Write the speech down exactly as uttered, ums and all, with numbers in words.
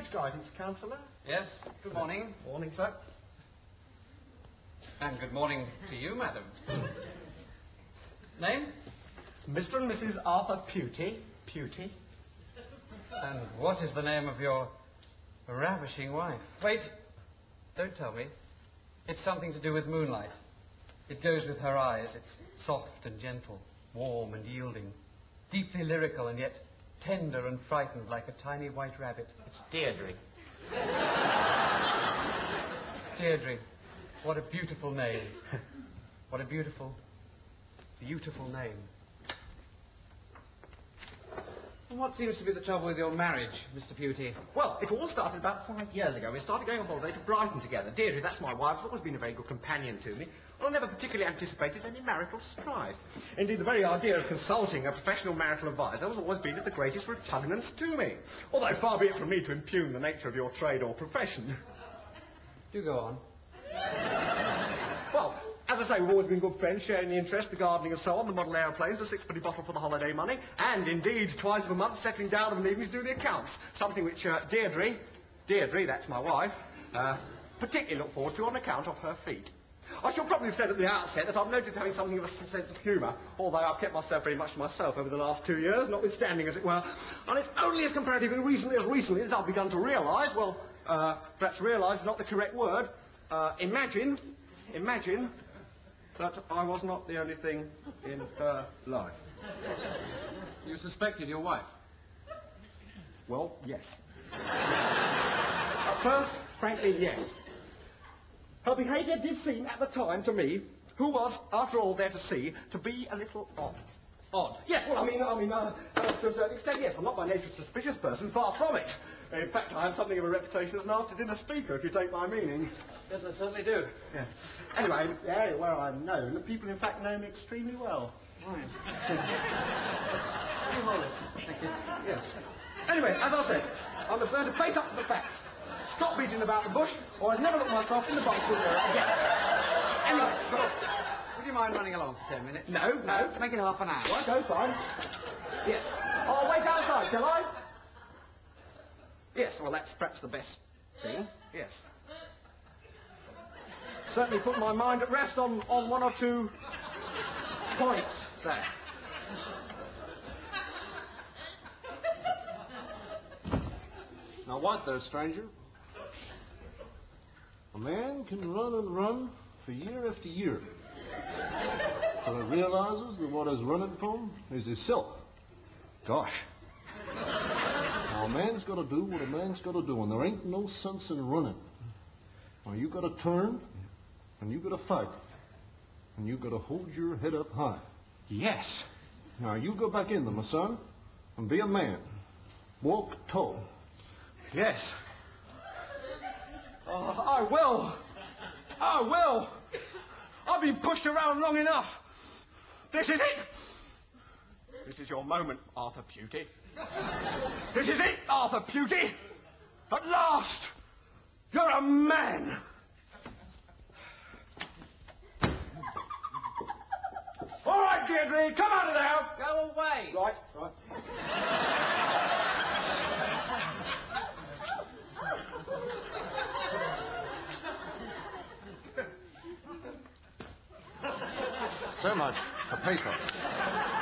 marriage guidance counsellor. Yes, good morning. Morning, sir. And good morning to you, madam. Name? Mister and Missus Arthur Pewty. Pewty. And what is the name of your ravishing wife? Wait, don't tell me. It's something to do with moonlight. It goes with her eyes. It's soft and gentle, warm and yielding, deeply lyrical and yet tender and frightened like a tiny white rabbit. It's Deirdre. Deirdre, what a beautiful name. What a beautiful, beautiful name. And what seems to be the trouble with your marriage, Mister Pewty? Well, it all started about five years ago. We started going on holiday to Brighton together. Deirdre, that's my wife, has always been a very good companion to me. Well, I never particularly anticipated any marital strife. Indeed, the very idea of consulting a professional marital advisor has always been of the greatest repugnance to me. Although far be it from me to impugn the nature of your trade or profession. Do go on. Well, as I say, we've always been good friends, sharing the interest, the gardening and so on, the model aeroplanes, the sixpenny bottle for the holiday money, and indeed, twice a month, settling down of an evening to do the accounts. Something which uh, Deirdre, Deirdre, that's my wife, uh, particularly look forward to on account of her feet. I should probably have said at the outset that I've noticed having something of a sense of humour, although I've kept myself very much to myself over the last two years, notwithstanding, as it were. And it's only as comparatively recently as recently as I've begun to realise, well, uh, perhaps realise is not the correct word, uh, imagine, imagine that I was not the only thing in her life. You suspected your wife? Well, yes. At first, frankly, yes. Her behaviour did seem, at the time, to me, who was, after all, there to see, to be a little odd. Odd? Yes, well, I mean, I mean, uh, uh, to a certain extent, yes. I'm not by nature a suspicious person, far from it. In fact, I have something of a reputation as an after-dinner speaker, if you take my meaning. Yes, I certainly do. Yeah. Anyway, the area where I'm known, the people, in fact, know me extremely well. Right. Thank you. Yes. Anyway, as I said, I must learn to face up to the facts. Stop beating about the bush, or I'd never look myself in the bathroom mirror again. Anyway, so... Would you mind running along for ten minutes? No, no. Make it half an hour. Right, go, fine. Yes. I'll wait outside, shall I? Yes, well, that's perhaps the best thing. Yes. Certainly put my mind at rest on, on one or two points there. Now what there, stranger? A man can run and run for year after year, but he realizes that what he's running from is himself. Gosh. Now a man's got to do what a man's got to do, and there ain't no sense in running. Now you got to turn, and you got to fight, and you got to hold your head up high. Yes. Now you go back in there, my son, and be a man. Walk tall. Yes. Oh, I will. I will. I've been pushed around long enough. This is it. This is your moment, Arthur Pewty. This is it, Arthur Pewty. At last, you're a man. All right, Deirdre, come out of there. Go away. Right, right. So much for paper.